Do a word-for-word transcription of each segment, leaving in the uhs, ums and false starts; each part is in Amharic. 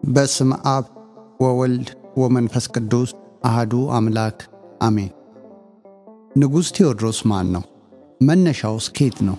በስመ አብ ወወልድ ወመንፈስ ቅዱስ አሐዱ አምላክ አሜን። ንጉሥ ቴዎድሮስ ማን ነው? መነሻውስ ከየት ነው?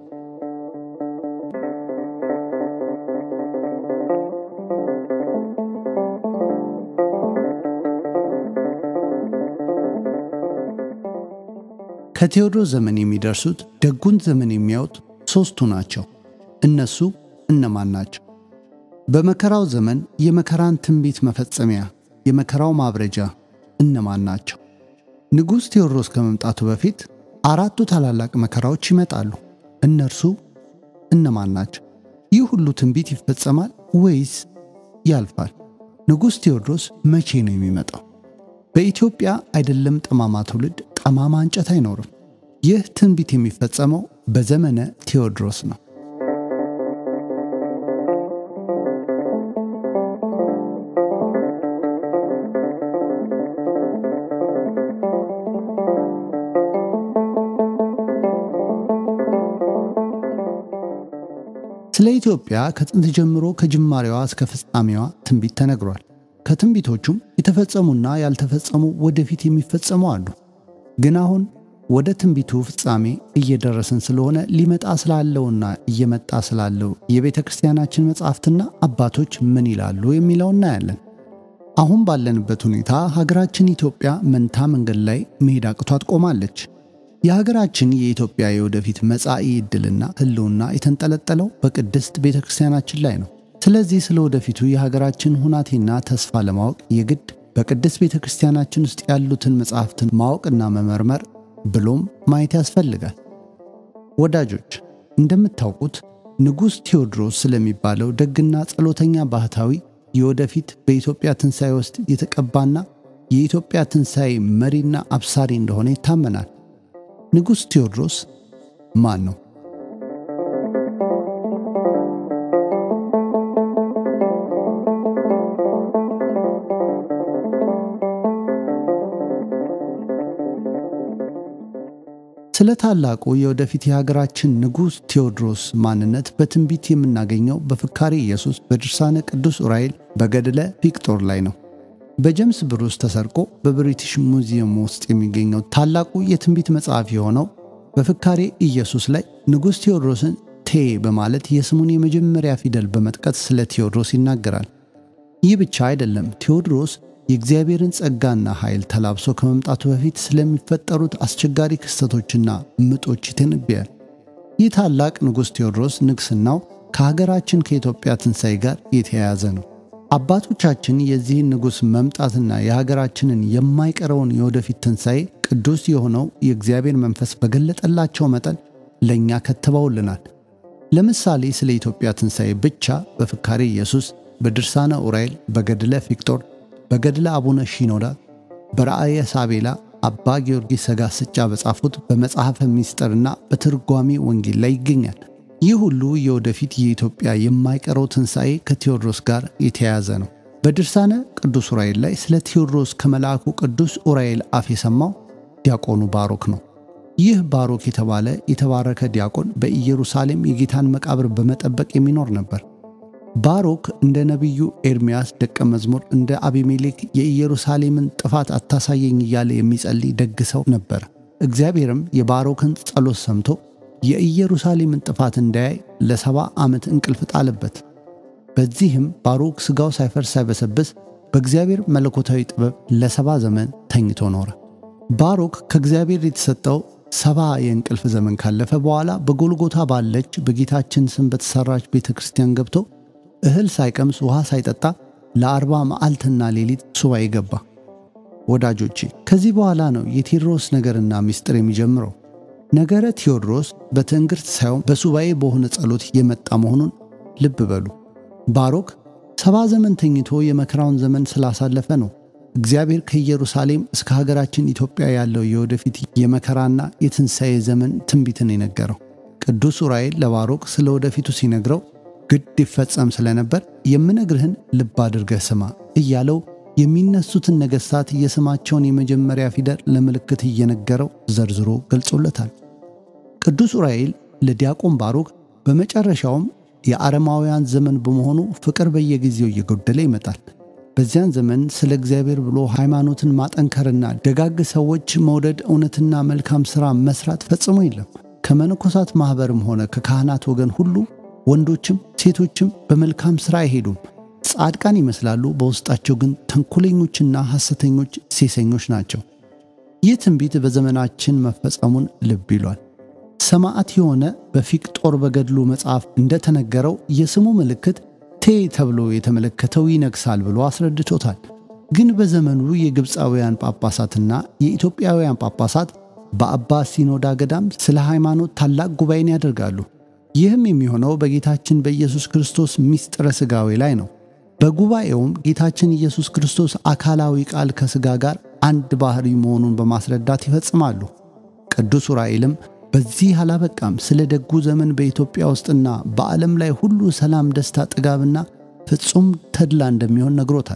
ከቴዎድሮስ ዘመን የሚደርሱት ደጉን ዘመን የሚያዩት ሶስቱ ናቸው። እነሱ እነማን ናቸው? በመከራው ዘመን የመከራን ትንቢት መፈጸሚያ የመከራው ማብረጃ እነማን ናቸው? ንጉሥ ቴዎድሮስ ከመምጣቱ በፊት አራቱ ታላላቅ መከራዎች ይመጣሉ። እነርሱ እነማን ናቸው? ይህ ሁሉ ትንቢት ይፈጸማል ወይስ ያልፋል? ንጉሥ ቴዎድሮስ መቼ ነው የሚመጣው? በኢትዮጵያ አይደለም ጠማማ ትውልድ ጠማማ እንጨት አይኖርም። ይህ ትንቢት የሚፈጸመው በዘመነ ቴዎድሮስ ነው። ስለ ኢትዮጵያ ከጥንት ጀምሮ ከጅማሬዋ እስከ ፍጻሜዋ ትንቢት ተነግሯል። ከትንቢቶቹም የተፈጸሙና ያልተፈጸሙ ወደፊት የሚፈጸሙ አሉ። ግን አሁን ወደ ትንቢቱ ፍጻሜ እየደረስን ስለሆነ ሊመጣ ስላለውና እየመጣ ስላለው የቤተ ክርስቲያናችን መጻሕፍትና አባቶች ምን ይላሉ የሚለውን እናያለን። አሁን ባለንበት ሁኔታ ሀገራችን ኢትዮጵያ መንታ መንገድ ላይ መሄድ አቅቷት ቆማለች። የሀገራችን የኢትዮጵያ የወደፊት መጻኢ ዕድልና ህልውና የተንጠለጠለው በቅድስት ቤተ ክርስቲያናችን ላይ ነው። ስለዚህ ስለ ወደፊቱ የሀገራችን ሁናቴና ተስፋ ለማወቅ የግድ በቅድስት ቤተ ክርስቲያናችን ውስጥ ያሉትን መጻሕፍትን ማወቅና መመርመር ብሎም ማየት ያስፈልጋል። ወዳጆች፣ እንደምታውቁት ንጉሥ ቴዎድሮስ ስለሚባለው ደግና ጸሎተኛ ባህታዊ የወደፊት በኢትዮጵያ ትንሣኤ ውስጥ የተቀባና የኢትዮጵያ ትንሣኤ መሪና አብሳሪ እንደሆነ ይታመናል። ንጉሥ ቴዎድሮስ ማን ነው? ስለ ታላቁ የወደፊት የሀገራችን ንጉሥ ቴዎድሮስ ማንነት በትንቢት የምናገኘው በፍካሬ ኢየሱስ በድርሳነ ቅዱስ ዑራኤል በገድለ ቪክጦር ላይ ነው። በጀምስ ብሩስ ተሰርቆ በብሪቲሽ ሙዚየም ውስጥ የሚገኘው ታላቁ የትንቢት መጽሐፍ የሆነው በፍካሬ ኢየሱስ ላይ ንጉሥ ቴዎድሮስን ቴ በማለት የስሙን የመጀመሪያ ፊደል በመጥቀስ ስለ ቴዎድሮስ ይናገራል። ይህ ብቻ አይደለም። ቴዎድሮስ የእግዚአብሔርን ጸጋና ኃይል ተላብሶ ከመምጣቱ በፊት ስለሚፈጠሩት አስቸጋሪ ክስተቶችና ምጦች ይተነብያል። ይህ ታላቅ ንጉሥ ቴዎድሮስ ንግሥናው ከሀገራችን ከኢትዮጵያ ትንሣኤ ጋር የተያያዘ ነው። አባቶቻችን የዚህን ንጉሥ መምጣትና የሀገራችንን የማይቀረውን የወደፊት ትንሣኤ ቅዱስ የሆነው የእግዚአብሔር መንፈስ በገለጠላቸው መጠን ለእኛ ከትበውልናል። ለምሳሌ ስለ ኢትዮጵያ ትንሣኤ ብቻ በፍካሬ ኢየሱስ፣ በድርሳነ ዑራኤል፣ በገድለ ቪክጦር፣ በገድለ አቡነ ሺኖዳ፣ በራእየ ሳቤላ፣ አባ ጊዮርጊስ ዘጋስጫ በጻፉት በመጽሐፈ ምስጢርና በትርጓሜ ወንጌል ላይ ይገኛል። ይህ ሁሉ የወደፊት የኢትዮጵያ የማይቀረው ትንሣኤ ከቴዎድሮስ ጋር የተያያዘ ነው። በድርሳነ ቅዱስ ዑራኤል ላይ ስለ ቴዎድሮስ ከመልአኩ ቅዱስ ዑራኤል አፍ የሰማው ዲያቆኑ ባሮክ ነው። ይህ ባሮክ የተባለ የተባረከ ዲያቆን በኢየሩሳሌም የጌታን መቃብር በመጠበቅ የሚኖር ነበር። ባሮክ እንደ ነቢዩ ኤርምያስ ደቀ መዝሙር እንደ አቢሜሌክ የኢየሩሳሌምን ጥፋት አታሳየኝ እያለ የሚጸልይ ደግ ሰው ነበር። እግዚአብሔርም የባሮክን ጸሎት ሰምቶ የኢየሩሳሌምን ጥፋት እንዳያይ ለሰባ ዓመት እንቅልፍ ጣለበት። በዚህም ባሮክ ሥጋው ሳይፈርስ ሳይበሰብስ በእግዚአብሔር መለኮታዊ ጥበብ ለሰባ ዘመን ተኝቶ ኖረ። ባሮክ ከእግዚአብሔር የተሰጠው ሰባ የእንቅልፍ ዘመን ካለፈ በኋላ በጎልጎታ ባለች በጌታችን ስም በተሰራች ቤተ ክርስቲያን ገብቶ እህል ሳይቀምስ ውሃ ሳይጠጣ ለአርባ መዓልትና ሌሊት ሱባኤ ገባ። ወዳጆቼ፣ ከዚህ በኋላ ነው የቴዎድሮስ ነገርና ምስጢር የሚጀምረው። ነገረ ቴዎድሮስ በትንግርት ሳይሆን በሱባኤ በሆነ ጸሎት የመጣ መሆኑን ልብ በሉ። ባሮክ ሰባ ዘመን ተኝቶ የመከራውን ዘመን ስላሳለፈ ነው እግዚአብሔር ከኢየሩሳሌም እስከ ሀገራችን ኢትዮጵያ ያለው የወደፊት የመከራና የትንሣኤ ዘመን ትንቢትን የነገረው። ቅዱስ ዑራኤል ለባሮክ ስለ ወደፊቱ ሲነግረው ግድ ይፈጸም ስለነበር የምነግርህን ልብ አድርገህ ስማ እያለው የሚነሱትን ነገሥታት የስማቸውን የመጀመሪያ ፊደል ለምልክት እየነገረው ዘርዝሮ ገልጾለታል። ቅዱስ ዑራኤል ለዲያቆን ባሮክ በመጨረሻውም የአረማውያን ዘመን በመሆኑ ፍቅር በየጊዜው እየጎደለ ይመጣል። በዚያን ዘመን ስለ እግዚአብሔር ብሎ ሃይማኖትን ማጠንከርና ደጋግ ሰዎች መውደድ እውነትና መልካም ሥራ መስራት ፈጽሞ የለም። ከመነኮሳት ማህበርም ሆነ ከካህናት ወገን ሁሉ ወንዶችም ሴቶችም በመልካም ሥራ አይሄዱም። ጻድቃን ይመስላሉ፣ በውስጣቸው ግን ተንኮለኞችና ሐሰተኞች ሴሰኞች ናቸው። ይህ ትንቢት በዘመናችን መፈጸሙን ልብ ይሏል። ሰማዕት የሆነ በፊቅጦር በገድሉ መጽሐፍ እንደተነገረው የስሙ ምልክት ቴ ተብሎ የተመለከተው ይነግሳል ብሎ አስረድቶታል። ግን በዘመኑ የግብፃውያን ጳጳሳትና የኢትዮጵያውያን ጳጳሳት በአባ ሲኖዳ ገዳም ስለ ሃይማኖት ታላቅ ጉባኤን ያደርጋሉ። ይህም የሚሆነው በጌታችን በኢየሱስ ክርስቶስ ምስጢረ ሥጋዌ ላይ ነው። በጉባኤውም ጌታችን ኢየሱስ ክርስቶስ አካላዊ ቃል ከሥጋ ጋር አንድ ባህሪ መሆኑን በማስረዳት ይፈጽማሉ። ቅዱስ ዑራኤልም በዚህ አላበቃም። ስለ ደጉ ዘመን በኢትዮጵያ ውስጥና በዓለም ላይ ሁሉ ሰላም፣ ደስታ፣ ጥጋብና ፍጹም ተድላ እንደሚሆን ነግሮታል።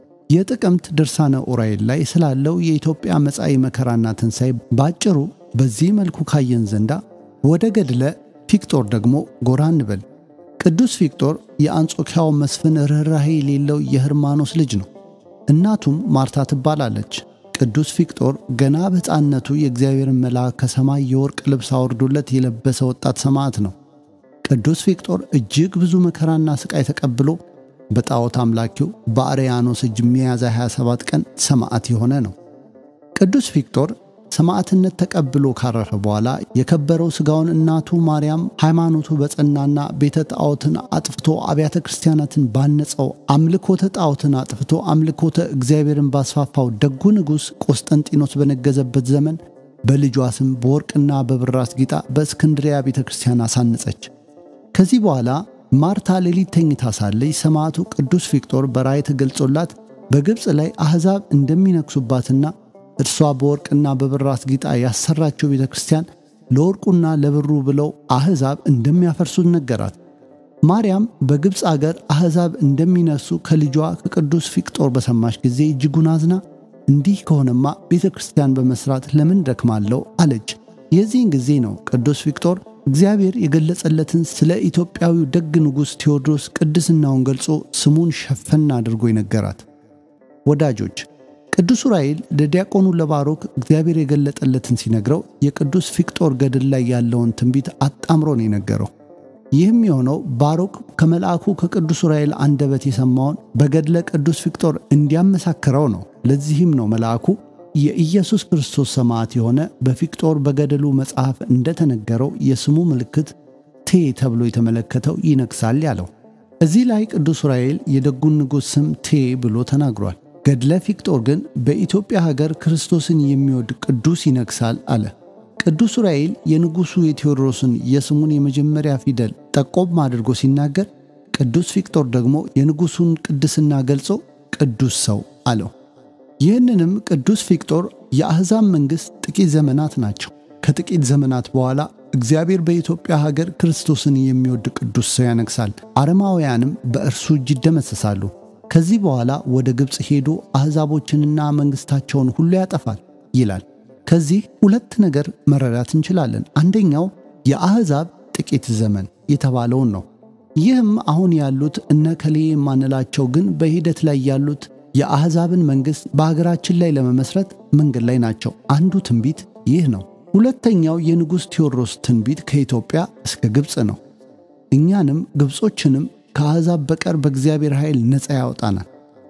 የጥቅምት ድርሳነ ዑራኤል ላይ ስላለው የኢትዮጵያ መጻኢ መከራና ትንሣኤ ባጭሩ በዚህ መልኩ ካየን ዘንዳ ወደ ገድለ ፊቅጦር ደግሞ ጎራ እንበል። ቅዱስ ፊቅጦር የአንጾኪያው መስፍን ርኅራኄ የሌለው የህርማኖስ ልጅ ነው። እናቱም ማርታ ትባላለች። ቅዱስ ፊቅጦር ገና በሕፃንነቱ የእግዚአብሔርን መልአክ ከሰማይ የወርቅ ልብስ አውርዶለት የለበሰ ወጣት ሰማዕት ነው። ቅዱስ ፊቅጦር እጅግ ብዙ መከራና ስቃይ ተቀብሎ በጣዖት አምላኪው በአርያኖስ እጅ ሚያዝያ ሃያ ሰባት ቀን ሰማዕት የሆነ ነው። ቅዱስ ፊቅጦር ሰማዕትነት ተቀብሎ ካረፈ በኋላ የከበረው ሥጋውን እናቱ ማርያም ሃይማኖቱ በጸናና ቤተ ጣዖትን አጥፍቶ አብያተ ክርስቲያናትን ባነጸው አምልኮተ ጣዖትን አጥፍቶ አምልኮተ እግዚአብሔርን ባስፋፋው ደጉ ንጉሥ ቆስጠንጢኖስ በነገዘበት ዘመን በልጇ ስም በወርቅና በብር አስጊጣ በእስክንድሪያ ቤተ ክርስቲያን አሳነጸች። ከዚህ በኋላ ማርታ ሌሊት ተኝታ ሳለች ሰማዕቱ ቅዱስ ፊቅጦር በራእይ ተገልጾላት በግብፅ ላይ አሕዛብ እንደሚነክሱባትና እርሷ በወርቅና በብር አስጊጣ ያሰራቸው ቤተ ክርስቲያን ለወርቁና ለብሩ ብለው አሕዛብ እንደሚያፈርሱት ነገራት። ማርያም በግብፅ አገር አሕዛብ እንደሚነሱ ከልጇ ከቅዱስ ፊቅጦር በሰማች ጊዜ እጅጉን አዝና እንዲህ ከሆነማ ቤተ ክርስቲያን በመስራት ለምን ደክማለሁ አለች። የዚህን ጊዜ ነው ቅዱስ ፊቅጦር እግዚአብሔር የገለጸለትን ስለ ኢትዮጵያዊው ደግ ንጉሥ ቴዎድሮስ ቅድስናውን ገልጾ ስሙን ሸፈን አድርጎ ይነገራት። ወዳጆች ቅዱስ ዑራኤል ለዲያቆኑ ለባሮክ እግዚአብሔር የገለጠለትን ሲነግረው የቅዱስ ፊቅጦር ገድል ላይ ያለውን ትንቢት አጣምሮ ነው የነገረው። ይህም የሆነው ባሮክ ከመልአኩ ከቅዱስ ዑራኤል አንደበት የሰማውን በገድለ ቅዱስ ፊቅጦር እንዲያመሳክረው ነው። ለዚህም ነው መልአኩ የኢየሱስ ክርስቶስ ሰማዕት የሆነ በፊቅጦር በገድሉ መጽሐፍ እንደተነገረው የስሙ ምልክት ቴ ተብሎ የተመለከተው ይነግሳል ያለው። እዚህ ላይ ቅዱስ ዑራኤል የደጉን ንጉሥ ስም ቴ ብሎ ተናግሯል። ገድለ ፊቅጦር ግን በኢትዮጵያ ሀገር ክርስቶስን የሚወድ ቅዱስ ይነግሳል አለ። ቅዱስ ዑራኤል የንጉሡ የቴዎድሮስን የስሙን የመጀመሪያ ፊደል ጠቆም አድርጎ ሲናገር፣ ቅዱስ ፊቅጦር ደግሞ የንጉሡን ቅድስና ገልጾ ቅዱስ ሰው አለው። ይህንንም ቅዱስ ፊቅጦር የአሕዛብ መንግሥት ጥቂት ዘመናት ናቸው። ከጥቂት ዘመናት በኋላ እግዚአብሔር በኢትዮጵያ ሀገር ክርስቶስን የሚወድ ቅዱስ ሰው ያነግሳል። አረማውያንም በእርሱ እጅ ይደመሰሳሉ። ከዚህ በኋላ ወደ ግብፅ ሄዶ አሕዛቦችንና መንግሥታቸውን ሁሉ ያጠፋል ይላል። ከዚህ ሁለት ነገር መረዳት እንችላለን። አንደኛው የአሕዛብ ጥቂት ዘመን የተባለውን ነው። ይህም አሁን ያሉት እነከሌ የማንላቸው ግን በሂደት ላይ ያሉት የአሕዛብን መንግሥት በአገራችን ላይ ለመመስረት መንገድ ላይ ናቸው። አንዱ ትንቢት ይህ ነው። ሁለተኛው የንጉሥ ቴዎድሮስ ትንቢት ከኢትዮጵያ እስከ ግብፅ ነው። እኛንም ግብጾችንም ከአሕዛብ በቀር በእግዚአብሔር ኃይል ነፃ ያወጣናል።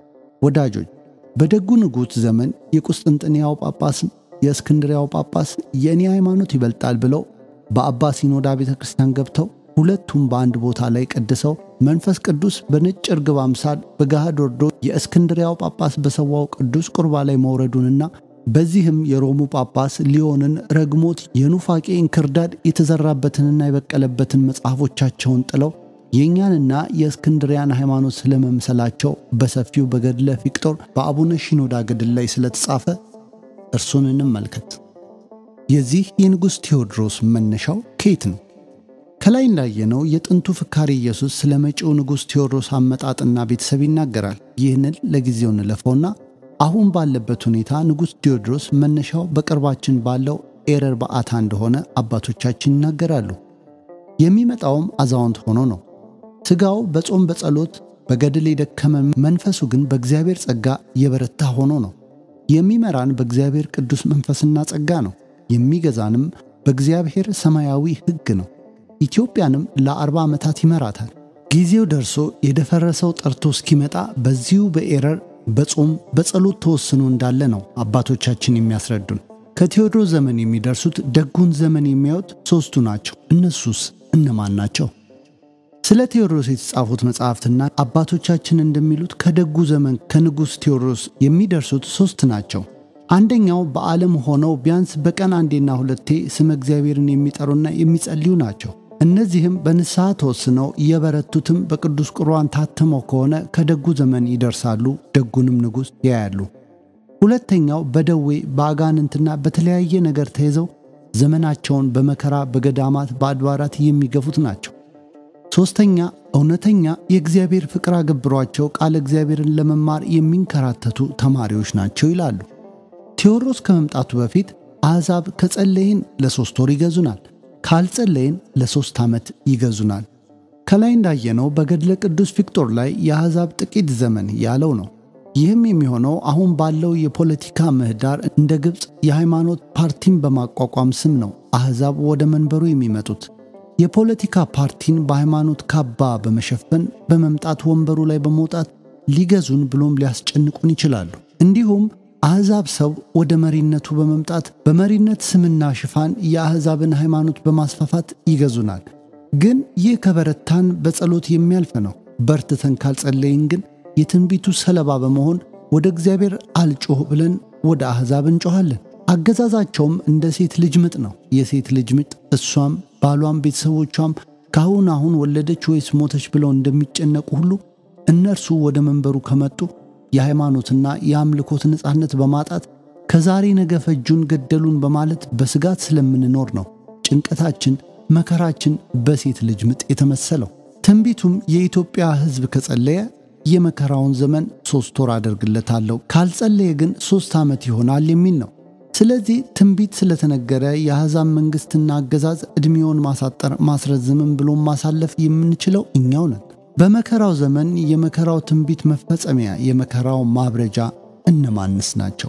ወዳጆች በደጉ ንጉሥ ዘመን የቁስጥንጥንያው ጳጳስ የእስክንድሪያው ጳጳስ የእኔ ሃይማኖት ይበልጣል ብለው በአባ ሲኖዳ ቤተ ክርስቲያን ገብተው ሁለቱም በአንድ ቦታ ላይ ቀድሰው መንፈስ ቅዱስ በነጭ ርግብ አምሳል በገሃድ ወርዶ የእስክንድሪያው ጳጳስ በሰዋው ቅዱስ ቁርባ ላይ መውረዱንና በዚህም የሮሙ ጳጳስ ሊዮንን ረግሞት የኑፋቄ እንክርዳድ የተዘራበትንና የበቀለበትን መጽሐፎቻቸውን ጥለው የኛንና የእስክንድሪያን ሃይማኖት ስለመምሰላቸው በሰፊው በገድለ ፊቅጦር በአቡነ ሽኖዳ ገድል ላይ ስለተጻፈ እርሱን እንመልከት። የዚህ የንጉሥ ቴዎድሮስ መነሻው ከየት ነው? ከላይ እንዳየነው የጥንቱ ፍካሬ ኢየሱስ ስለ መጪው ንጉሥ ቴዎድሮስ አመጣጥና ቤተሰብ ይናገራል። ይህንን ለጊዜው እንለፈውና አሁን ባለበት ሁኔታ ንጉሥ ቴዎድሮስ መነሻው በቅርባችን ባለው ኤረር በዓታ እንደሆነ አባቶቻችን ይናገራሉ። የሚመጣውም አዛውንት ሆኖ ነው። ስጋው በጾም በጸሎት በገድል የደከመ መንፈሱ ግን በእግዚአብሔር ጸጋ የበረታ ሆኖ ነው። የሚመራን በእግዚአብሔር ቅዱስ መንፈስና ጸጋ ነው። የሚገዛንም በእግዚአብሔር ሰማያዊ ሕግ ነው። ኢትዮጵያንም ለአርባ ዓመታት ይመራታል። ጊዜው ደርሶ የደፈረሰው ጠርቶ እስኪመጣ በዚሁ በኤረር በጾም በጸሎት ተወስኖ እንዳለ ነው አባቶቻችን የሚያስረዱን። ከቴዎድሮስ ዘመን የሚደርሱት ደጉን ዘመን የሚያዩት ሶስቱ ናቸው። እነሱስ እነማን ናቸው? ስለ ቴዎድሮስ የተጻፉት መጽሐፍትና አባቶቻችን እንደሚሉት ከደጉ ዘመን ከንጉሥ ቴዎድሮስ የሚደርሱት ሶስት ናቸው። አንደኛው በዓለም ሆነው ቢያንስ በቀን አንዴና ሁለቴ ስመ እግዚአብሔርን የሚጠሩና የሚጸልዩ ናቸው። እነዚህም በንስሐ ተወስነው የበረቱትም በቅዱስ ቁርባን ታትመው ከሆነ ከደጉ ዘመን ይደርሳሉ፣ ደጉንም ንጉሥ ያያሉ። ሁለተኛው በደዌ በአጋንንትና በተለያየ ነገር ተይዘው ዘመናቸውን በመከራ በገዳማት በአድባራት የሚገፉት ናቸው። ሶስተኛ እውነተኛ የእግዚአብሔር ፍቅር አገብሯቸው ቃል እግዚአብሔርን ለመማር የሚንከራተቱ ተማሪዎች ናቸው ይላሉ። ቴዎድሮስ ከመምጣቱ በፊት አሕዛብ ከጸለይን ለሶስት ወር ይገዙናል፣ ካልጸለይን ለሶስት ዓመት ይገዙናል። ከላይ እንዳየነው በገድለ ቅዱስ ፊቅጦር ላይ የአሕዛብ ጥቂት ዘመን ያለው ነው። ይህም የሚሆነው አሁን ባለው የፖለቲካ ምህዳር እንደ ግብፅ የሃይማኖት ፓርቲን በማቋቋም ስም ነው አሕዛብ ወደ መንበሩ የሚመጡት። የፖለቲካ ፓርቲን በሃይማኖት ካባ በመሸፈን በመምጣት ወንበሩ ላይ በመውጣት ሊገዙን ብሎም ሊያስጨንቁን ይችላሉ። እንዲሁም አሕዛብ ሰው ወደ መሪነቱ በመምጣት በመሪነት ስምና ሽፋን የአሕዛብን ሃይማኖት በማስፋፋት ይገዙናል። ግን ይህ ከበረታን በጸሎት የሚያልፍ ነው። በርትተን ካልጸለይን ግን የትንቢቱ ሰለባ በመሆን ወደ እግዚአብሔር አልጮህ ብለን ወደ አሕዛብ እንጮሃለን። አገዛዛቸውም እንደ ሴት ልጅ ምጥ ነው። የሴት ልጅ ምጥ እሷም ባሏም ቤተሰቦቿም ካሁን አሁን ወለደች ወይስ ሞተች ብለው እንደሚጨነቁ ሁሉ እነርሱ ወደ መንበሩ ከመጡ የሃይማኖትና የአምልኮት ነጻነት በማጣት ከዛሬ ነገ ፈጁን ገደሉን በማለት በስጋት ስለምንኖር ነው ጭንቀታችን መከራችን በሴት ልጅ ምጥ የተመሰለው። ትንቢቱም የኢትዮጵያ ሕዝብ ከጸለየ የመከራውን ዘመን ሶስት ወር አደርግለታለሁ ካልጸለየ ግን ሶስት ዓመት ይሆናል የሚል ነው። ስለዚህ ትንቢት ስለተነገረ የአሕዛብ መንግስትና አገዛዝ እድሜውን ማሳጠር ማስረዝምም ብሎ ማሳለፍ የምንችለው እኛው ነን። በመከራው ዘመን የመከራው ትንቢት መፈጸሚያ የመከራው ማብረጃ እነማንስ ናቸው?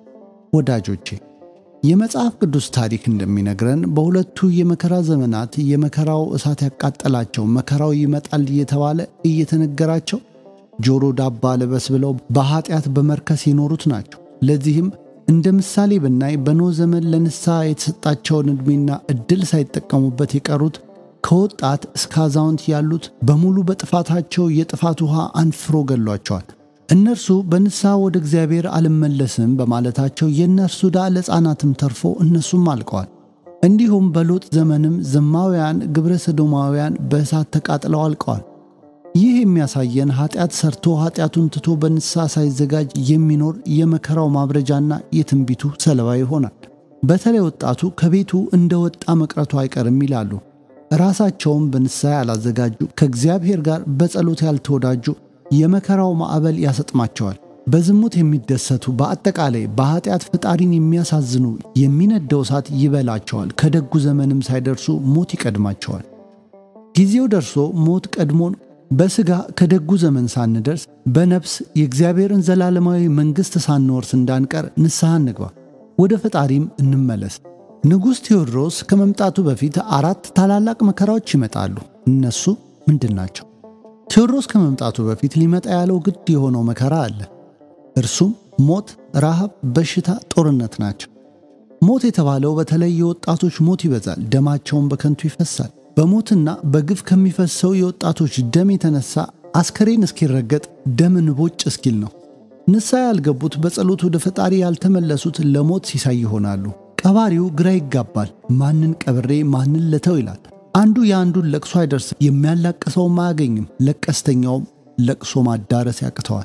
ወዳጆቼ የመጽሐፍ ቅዱስ ታሪክ እንደሚነግረን በሁለቱ የመከራ ዘመናት የመከራው እሳት ያቃጠላቸው መከራው ይመጣል እየተባለ እየተነገራቸው ጆሮ ዳባ ልበስ ብለው በኃጢአት በመርከስ የኖሩት ናቸው። ለዚህም እንደ ምሳሌ ብናይ በኖህ ዘመን ለንስሐ የተሰጣቸውን ዕድሜና ዕድል ሳይጠቀሙበት የቀሩት ከወጣት እስከ አዛውንት ያሉት በሙሉ በጥፋታቸው የጥፋት ውሃ አንፍሮ ገሏቸዋል። እነርሱ በንስሐ ወደ እግዚአብሔር አልመለስም በማለታቸው የእነርሱ ዕዳ ለሕፃናትም ተርፎ እነሱም አልቀዋል። እንዲሁም በሎጥ ዘመንም ዘማውያን ግብረ ሰዶማውያን በእሳት ተቃጥለው አልቀዋል። ይህ የሚያሳየን ኃጢአት ሰርቶ ኃጢአቱን ትቶ በንስሐ ሳይዘጋጅ የሚኖር የመከራው ማብረጃና የትንቢቱ ሰለባ ይሆናል። በተለይ ወጣቱ ከቤቱ እንደወጣ መቅረቱ አይቀርም ይላሉ። ራሳቸውን በንስሐ ያላዘጋጁ ከእግዚአብሔር ጋር በጸሎት ያልተወዳጁ የመከራው ማዕበል ያሰጥማቸዋል። በዝሙት የሚደሰቱ በአጠቃላይ በኃጢአት ፈጣሪን የሚያሳዝኑ የሚነደው እሳት ይበላቸዋል። ከደጉ ዘመንም ሳይደርሱ ሞት ይቀድማቸዋል። ጊዜው ደርሶ ሞት ቀድሞን በስጋ ከደጉ ዘመን ሳንደርስ በነፍስ የእግዚአብሔርን ዘላለማዊ መንግስት ሳንወርስ እንዳንቀር ንስሐ እንግባ፣ ወደ ፈጣሪም እንመለስ። ንጉሥ ቴዎድሮስ ከመምጣቱ በፊት አራት ታላላቅ መከራዎች ይመጣሉ። እነሱ ምንድናቸው? ቴዎድሮስ ከመምጣቱ በፊት ሊመጣ ያለው ግድ የሆነው መከራ አለ። እርሱም ሞት፣ ረሃብ፣ በሽታ፣ ጦርነት ናቸው። ሞት የተባለው በተለይ የወጣቶች ሞት ይበዛል፣ ደማቸውን በከንቱ ይፈሳል። በሞትና በግፍ ከሚፈሰው የወጣቶች ደም የተነሳ አስከሬን እስኪረገጥ ደም ንቦጭ እስኪል ነው። ንስሐ ያልገቡት በጸሎት ወደ ፈጣሪ ያልተመለሱት ለሞት ሲሳይ ይሆናሉ። ቀባሪው ግራ ይጋባል። ማንን ቀብሬ ማንን ለተው ይላል። አንዱ የአንዱን ለቅሶ አይደርስም፣ የሚያላቅሰውም አያገኝም። ለቀስተኛውም ለቅሶ ማዳረስ ያቅተዋል።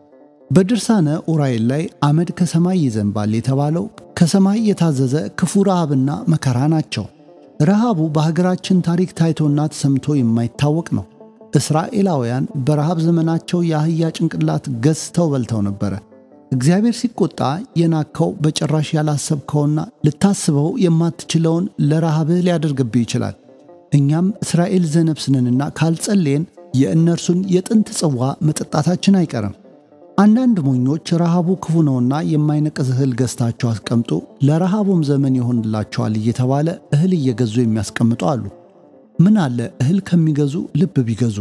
በድርሳነ ኡራኤል ላይ አመድ ከሰማይ ይዘንባል የተባለው ከሰማይ የታዘዘ ክፉ ረሃብና መከራ ናቸው። ረሃቡ በሀገራችን ታሪክ ታይቶና ተሰምቶ የማይታወቅ ነው። እስራኤላውያን በረሃብ ዘመናቸው የአህያ ጭንቅላት ገዝተው በልተው ነበር። እግዚአብሔር ሲቆጣ የናከው በጭራሽ ያላሰብከውና ልታስበው የማትችለውን ለረሃብህ ሊያደርግብህ ይችላል። እኛም እስራኤል ዘነብስንንና ካልጸለየን የእነርሱን የጥንት ጽዋ መጠጣታችን አይቀርም። አንዳንድ ሞኞች ረሃቡ ክፉ ነውና የማይነቅዝ እህል ገዝታቸው አስቀምጡ ለረሃቡም ዘመን ይሆንላቸዋል እየተባለ እህል እየገዙ የሚያስቀምጡ አሉ። ምን አለ እህል ከሚገዙ ልብ ቢገዙ።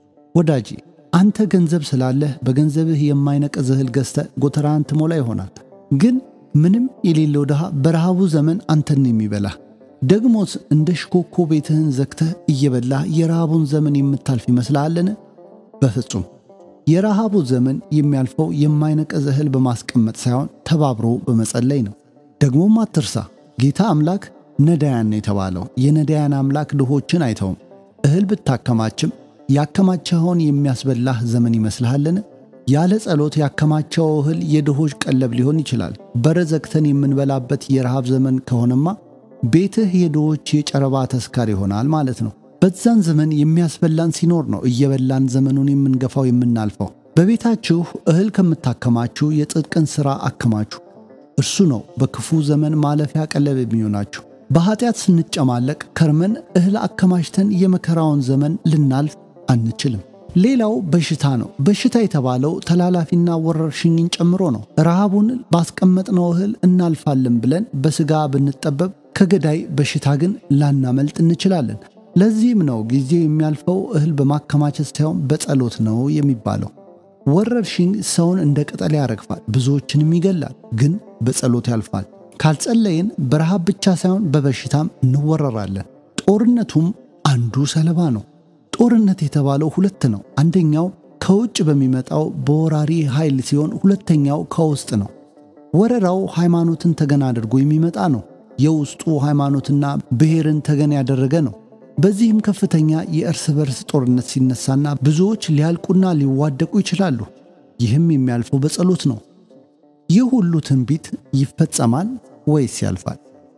ወዳጄ አንተ ገንዘብ ስላለህ በገንዘብህ የማይነቅዝ እህል ገዝተህ ጎተራህን ትሞላ ይሆናል። ግን ምንም የሌለው ድሃ በረሃቡ ዘመን አንተን የሚበላህ ደግሞስ እንደ ሽኮኮ ቤትህን ዘግተህ እየበላህ የረሃቡን ዘመን የምታልፍ ይመስልሃልን? በፍጹም። የረሃቡ ዘመን የሚያልፈው የማይነቅዝ እህል በማስቀመጥ ሳይሆን ተባብሮ በመጸለይ ነው። ደግሞም አትርሳ፣ ጌታ አምላክ ነዳያን ነው የተባለው። የነዳያን አምላክ ድሆችን አይተውም። እህል ብታከማችም ያከማቸውን የሚያስበላህ ዘመን ይመስልሃልን? ያለ ጸሎት ያከማቸው እህል የድሆች ቀለብ ሊሆን ይችላል። በረዘግተን የምንበላበት የረሃብ ዘመን ከሆነማ ቤትህ የድሆች የጨረባ ተስካር ይሆናል ማለት ነው። በዛን ዘመን የሚያስበላን ሲኖር ነው እየበላን ዘመኑን የምንገፋው የምናልፈው። በቤታችሁ እህል ከምታከማችሁ የጽድቅን ሥራ አከማችሁ። እርሱ ነው በክፉ ዘመን ማለፊያ ቀለብ የሚሆናችሁ። በኃጢአት ስንጨማለቅ ከርመን እህል አከማችተን የመከራውን ዘመን ልናልፍ አንችልም። ሌላው በሽታ ነው። በሽታ የተባለው ተላላፊና ወረርሽኝን ጨምሮ ነው። ረሃቡን ባስቀመጥነው እህል እናልፋለን ብለን በሥጋ ብንጠበብ ከገዳይ በሽታ ግን ላናመልጥ እንችላለን። ለዚህም ነው ጊዜው የሚያልፈው እህል በማከማቸት ሳይሆን በጸሎት ነው የሚባለው። ወረርሽኝ ሰውን እንደ ቅጠል ያረግፋል፣ ብዙዎችንም ይገላል፣ ግን በጸሎት ያልፋል። ካልጸለይን በረሃብ ብቻ ሳይሆን በበሽታም እንወረራለን። ጦርነቱም አንዱ ሰለባ ነው። ጦርነት የተባለው ሁለት ነው። አንደኛው ከውጭ በሚመጣው በወራሪ ኃይል ሲሆን ሁለተኛው ከውስጥ ነው። ወረራው ሃይማኖትን ተገን አድርጎ የሚመጣ ነው። የውስጡ ሃይማኖትና ብሔርን ተገን ያደረገ ነው። በዚህም ከፍተኛ የእርስ በርስ ጦርነት ሲነሳና ብዙዎች ሊያልቁና ሊዋደቁ ይችላሉ። ይህም የሚያልፈው በጸሎት ነው። ይህ ሁሉ ትንቢት ይፈጸማል ወይስ ያልፋል?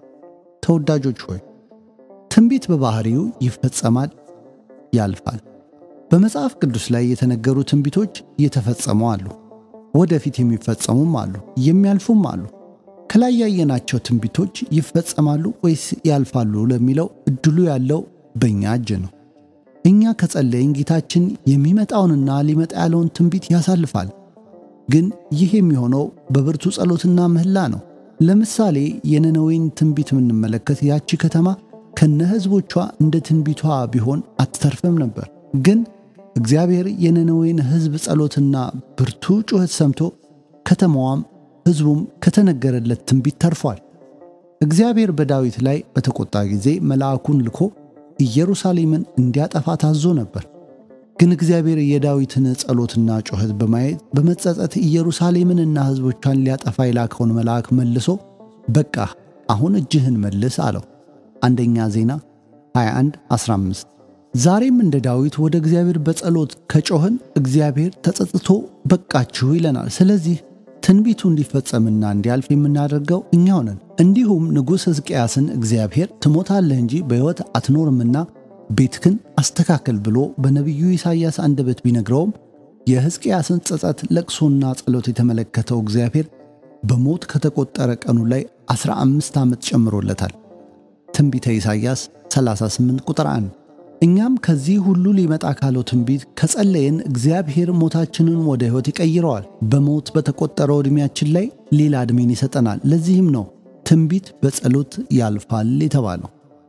ተወዳጆች ሆይ ትንቢት በባህሪው ይፈጸማል፣ ያልፋል። በመጽሐፍ ቅዱስ ላይ የተነገሩ ትንቢቶች የተፈጸሙ አሉ፣ ወደፊት የሚፈጸሙም አሉ፣ የሚያልፉም አሉ። ከላይ ያየናቸው ትንቢቶች ይፈጸማሉ ወይስ ያልፋሉ ለሚለው እድሉ ያለው በእኛ እጅ ነው። እኛ ከጸለይን ጌታችን የሚመጣውንና ሊመጣ ያለውን ትንቢት ያሳልፋል። ግን ይህ የሚሆነው በብርቱ ጸሎትና ምህላ ነው። ለምሳሌ የነነዌን ትንቢት የምንመለከት ያቺ ከተማ ከነ ሕዝቦቿ እንደ ትንቢቷ ቢሆን አትተርፍም ነበር። ግን እግዚአብሔር የነነዌን ሕዝብ ጸሎትና ብርቱ ጩኸት ሰምቶ ከተማዋም ሕዝቡም ከተነገረለት ትንቢት ተርፏል። እግዚአብሔር በዳዊት ላይ በተቆጣ ጊዜ መልአኩን ልኮ ኢየሩሳሌምን እንዲያጠፋ ታዞ ነበር። ግን እግዚአብሔር የዳዊትን ጸሎትና ጩኸት በማየት በመጸጸት ኢየሩሳሌምንና ሕዝቦቿን ሊያጠፋ የላከውን መልአክ መልሶ በቃ አሁን እጅህን መልስ አለው። አንደኛ ዜና ሃያ አንድ አስራ አምስት። ዛሬም እንደ ዳዊት ወደ እግዚአብሔር በጸሎት ከጮህን እግዚአብሔር ተጸጽቶ በቃችሁ ይለናል። ስለዚህ ትንቢቱ እንዲፈጸምና እንዲያልፍ የምናደርገው እኛው ነን። እንዲሁም ንጉሥ ሕዝቅያስን እግዚአብሔር ትሞታለህ እንጂ በሕይወት አትኖርምና ቤትክን አስተካከል ብሎ በነቢዩ ኢሳይያስ አንደበት ቢነግረውም የሕዝቅያስን ጸጸት ለቅሶና ጸሎት የተመለከተው እግዚአብሔር በሞት ከተቆጠረ ቀኑ ላይ አስራ አምስት ዓመት ጨምሮለታል። ትንቢተ ኢሳይያስ ሰላሳ ስምንት ቁጥር አንድ። እኛም ከዚህ ሁሉ ሊመጣ ካለው ትንቢት ከጸለየን እግዚአብሔር ሞታችንን ወደ ሕይወት ይቀይረዋል። በሞት በተቆጠረው ዕድሜያችን ላይ ሌላ ዕድሜን ይሰጠናል። ለዚህም ነው ትንቢት በጸሎት ያልፋል የተባለው።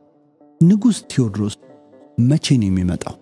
ንጉሥ ቴዎድሮስ መቼ ነው የሚመጣው?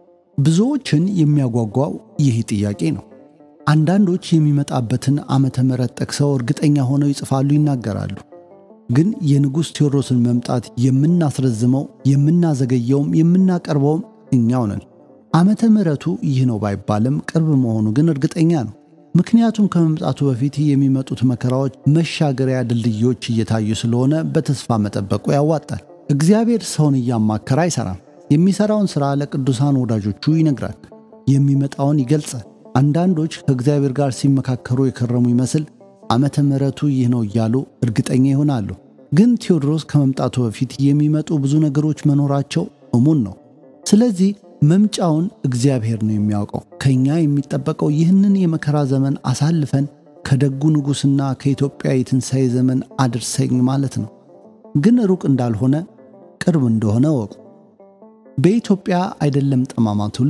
ብዙዎችን የሚያጓጓው ይህ ጥያቄ ነው። አንዳንዶች የሚመጣበትን ዓመተ ምሕረት ጠቅሰው እርግጠኛ ሆነው ይጽፋሉ፣ ይናገራሉ። ግን የንጉሥ ቴዎድሮስን መምጣት የምናስረዝመው የምናዘገየውም የምናቀርበውም እኛው ነን። ዓመተ ምሕረቱ ይህ ነው ባይባልም ቅርብ መሆኑ ግን እርግጠኛ ነው። ምክንያቱም ከመምጣቱ በፊት የሚመጡት መከራዎች መሻገሪያ ድልድዮች እየታዩ ስለሆነ በተስፋ መጠበቁ ያዋጣል። እግዚአብሔር ሰውን እያማከረ አይሰራም። የሚሰራውን ሥራ ለቅዱሳን ወዳጆቹ ይነግራል፣ የሚመጣውን ይገልጻል። አንዳንዶች ከእግዚአብሔር ጋር ሲመካከሩ የከረሙ ይመስል ዓመተ ምሕረቱ ይህ ነው እያሉ እርግጠኛ ይሆናሉ። ግን ቴዎድሮስ ከመምጣቱ በፊት የሚመጡ ብዙ ነገሮች መኖራቸው እሙን ነው። ስለዚህ መምጫውን እግዚአብሔር ነው የሚያውቀው። ከኛ የሚጠበቀው ይህንን የመከራ ዘመን አሳልፈን ከደጉ ንጉሥና ከኢትዮጵያ የትንሣኤ ዘመን አድርሰኝ ማለት ነው። ግን ሩቅ እንዳልሆነ ቅርብ እንደሆነ ወቁ። በኢትዮጵያ አይደለም ጠማማ ትውልድ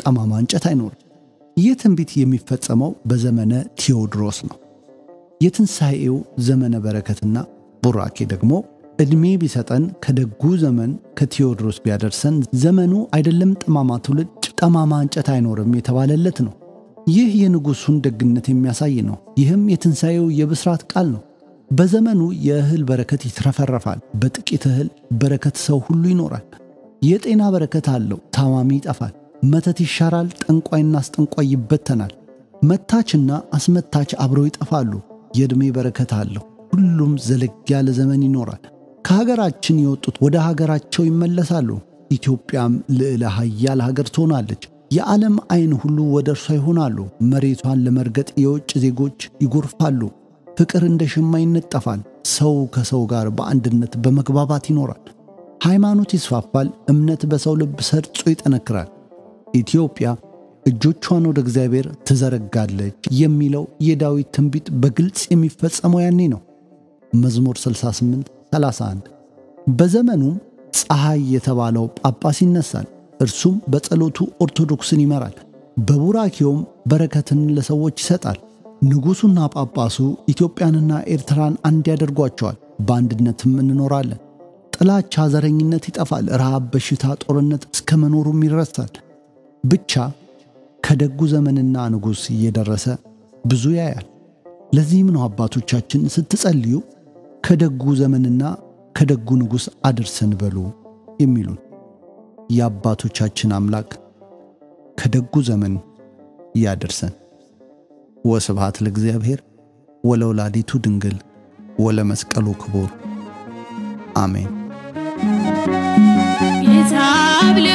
ጠማማ እንጨት አይኖርም። ይህ ትንቢት የሚፈጸመው በዘመነ ቴዎድሮስ ነው። የትንሣኤው ዘመነ በረከትና ቡራኬ ደግሞ እድሜ ቢሰጠን ከደጉ ዘመን ከቴዎድሮስ ቢያደርሰን ዘመኑ አይደለም ጠማማ ትውልድ ጠማማ እንጨት አይኖርም የተባለለት ነው። ይህ የንጉሱን ደግነት የሚያሳይ ነው። ይህም የትንሣኤው የብስራት ቃል ነው። በዘመኑ የእህል በረከት ይትረፈረፋል። በጥቂት እህል በረከት ሰው ሁሉ ይኖራል። የጤና በረከት አለው። ታማሚ ይጠፋል። መተት ይሻራል። ጠንቋይና አስጠንቋይ ይበተናል። መታችና አስመታች አብረው ይጠፋሉ። የእድሜ በረከት አለው። ሁሉም ዘለግ ያለ ዘመን ይኖራል። ከሀገራችን የወጡት ወደ ሀገራቸው ይመለሳሉ። ኢትዮጵያም ልዕለ ኃያል ሀገር ትሆናለች። የዓለም አይን ሁሉ ወደ እርሷ ይሆናሉ። መሬቷን ለመርገጥ የውጭ ዜጎች ይጎርፋሉ። ፍቅር እንደ ሸማ ይነጠፋል። ሰው ከሰው ጋር በአንድነት በመግባባት ይኖራል። ሃይማኖት ይስፋፋል። እምነት በሰው ልብ ሰርጾ ይጠነክራል። ኢትዮጵያ እጆቿን ወደ እግዚአብሔር ትዘረጋለች የሚለው የዳዊት ትንቢት በግልጽ የሚፈጸመው ያኔ ነው። መዝሙር ስልሳ ስምንት ሰላሳ አንድ። በዘመኑም ፀሐይ የተባለው ጳጳስ ይነሳል። እርሱም በጸሎቱ ኦርቶዶክስን ይመራል። በቡራኬውም በረከትን ለሰዎች ይሰጣል። ንጉሱና ጳጳሱ ኢትዮጵያንና ኤርትራን አንድ ያደርጓቸዋል። በአንድነትም እንኖራለን። ጥላቻ፣ ዘረኝነት ይጠፋል። ረሃብ፣ በሽታ፣ ጦርነት እስከ መኖሩም ይረሳል። ብቻ ከደጉ ዘመንና ንጉስ እየደረሰ ብዙ ያያል። ለዚህም ነው አባቶቻችን ስትጸልዩ ከደጉ ዘመንና ከደጉ ንጉስ አድርሰን በሉ የሚሉን። የአባቶቻችን አምላክ ከደጉ ዘመን ያደርሰን። ወስብሐት ለእግዚአብሔር ወለወላዲቱ ድንግል ወለመስቀሉ ክቡር አሜን።